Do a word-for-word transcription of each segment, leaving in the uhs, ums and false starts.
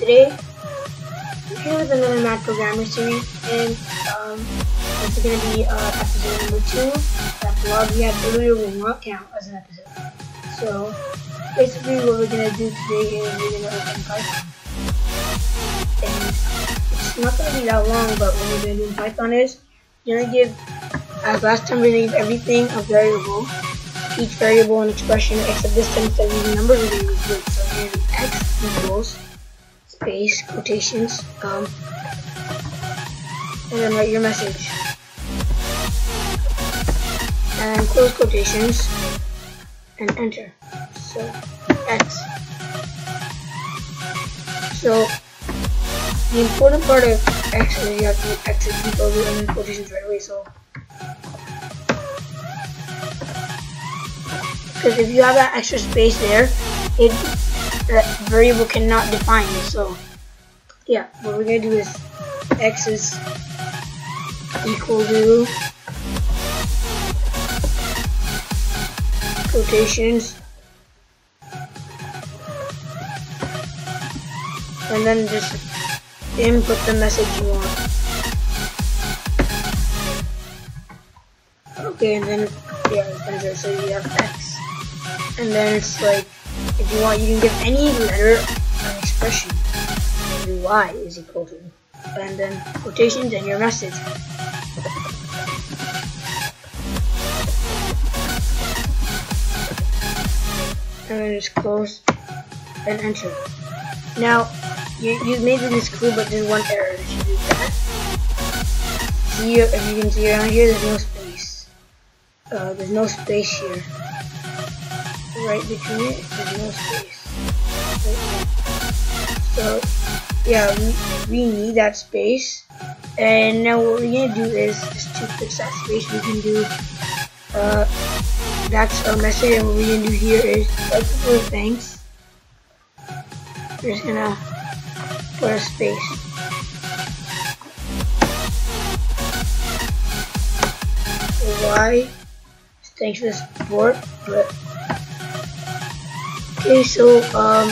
today we're here with another Mad Programmer series, and um, this is going to be uh, episode number two. That vlog we had earlier will not count as an episode. So basically what we're going to do today is we're going to open Python. And it's not going to be that long, but what we're going to do in Python is we're going to give, as last time, we're going to give everything a variable. Each variable an expression, except this time instead of using numbers we're going to use words. So we're going to do x equals space quotations um, and then write your message and close quotations and enter. So x. So the important part of x is you have to make x equal to and then quotations right away. So because if you have that extra space there, it that variable cannot define. So yeah, what we're gonna do is x is equal to quotations and then just input the message you want. Okay, and then yeah, it's enter. So you have x. And then it's like, if you want, you can give any letter an expression. And y is equal to, and then quotations and your message. And then just close and enter. Now, you you made this cool, but there's one error if you do that. See, if you can see around here, there's no space. Uh, there's no space here. Right between it, there's no space. Right. So yeah, we, we need that space. And now what we're gonna do is just to fix that space, we can do uh that's our message, and what we're gonna do here is right before thanks, we're just gonna put a space. Why? Thanks for the support, but okay, so um,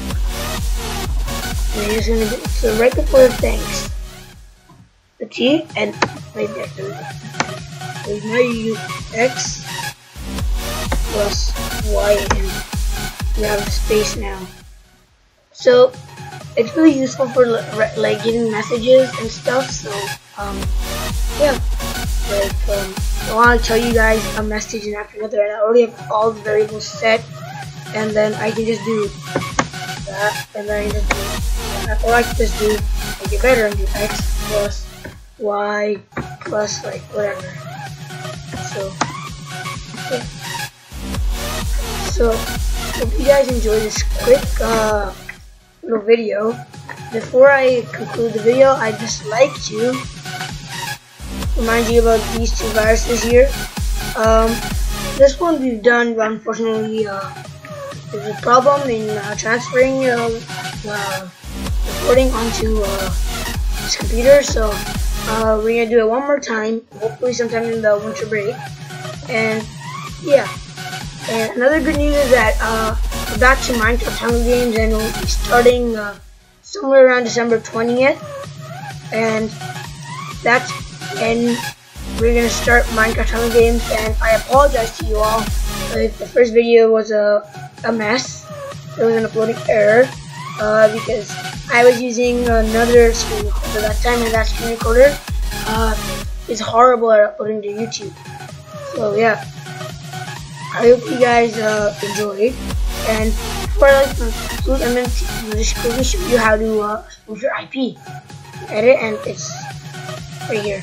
we're just gonna go, so right before the thanks, the T, and right there, there we go. So now you use x plus y, and you have the space now. So it's really useful for like getting messages and stuff. So um, yeah, like um, I want to tell you guys a message and after another, and I already have all the variables set. And then I can just do that, and then I just do that. Or I can just do, make it better and do x plus y plus like whatever. So, yeah. So, hope you guys enjoy this quick uh, little video. Before I conclude the video, I'd just like to remind you about these two viruses here. Um, this one we've done, but unfortunately, uh, there's a problem in uh, transferring uh, uh, recording onto uh, this computer, so uh, we're gonna do it one more time, hopefully sometime in the winter break. And yeah, and another good news is that uh, we're back to Minecraft Hunger Games, and we'll be starting uh, somewhere around December twentieth, and that's when we're gonna start Minecraft Hunger Games. And I apologize to you all if the first video was a a mess. There was an uploading error uh, because I was using another screen recorder that time, and that screen recorder uh, is horrible at uploading to YouTube. So yeah, I hope you guys uh, enjoyed. And before I like conclude, I'm going to just quickly show you how to uh, spoof your I P. Edit, and it's right here.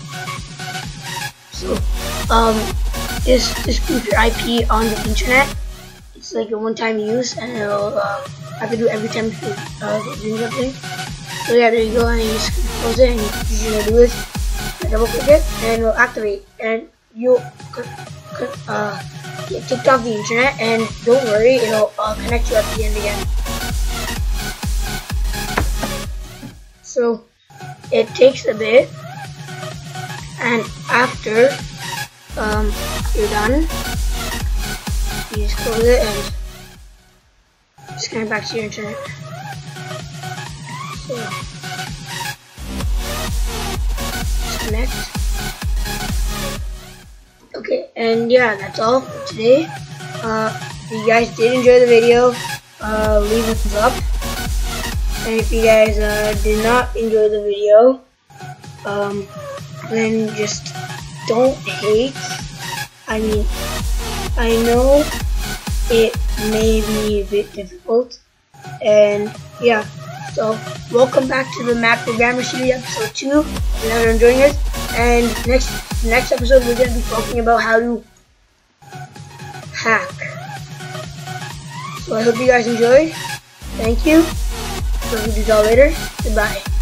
So um, just to spoof your I P on the internet. It's like a one-time use, and it'll uh, have to do every time you uh, do something. So yeah, there you go, and you just close it, and you're gonna do is double click it, and it'll activate, and you'll uh, get kicked off the internet. And don't worry, it'll uh, connect you at the end again. So it takes a bit, and after um, you're done, you just close it and just connect back to your internet. connect. Okay, and yeah, that's all for today. Uh, if you guys did enjoy the video, uh, leave a thumbs up. And if you guys uh, did not enjoy the video, um, then just don't hate. I mean, I know it may be a bit difficult, and yeah, so welcome back to the Mac Programmer Series episode two. If you're enjoying it, and next next episode we're going to be talking about how to hack. So I hope you guys enjoyed. Thank you. We'll see you all later. Goodbye.